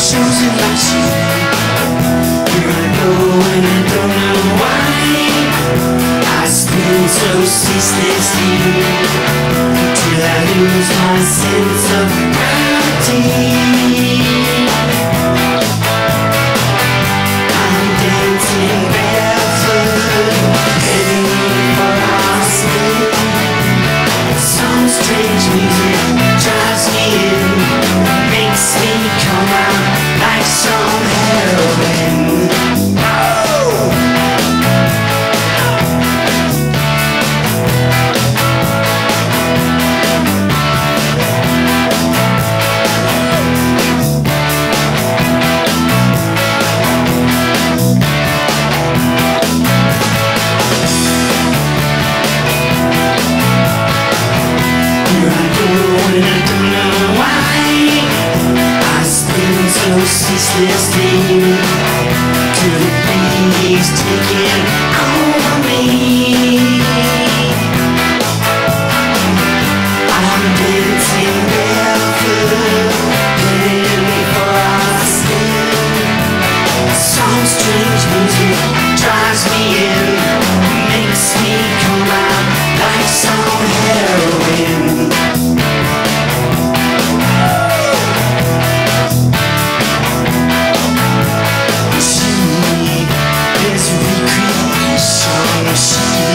shows in my sheet. Here I go and I don't know why. I spin so ceaselessly till I lose my sense of gravity. I'm dancing barefoot, heading for our spin. Some strange music drives me in, makes me come out like some heroin. So ceaselessly, could it be he's taking over me? I'm dancing barefoot, heading for our spin. Some strange music drives me in, makes me come out like some heroin. She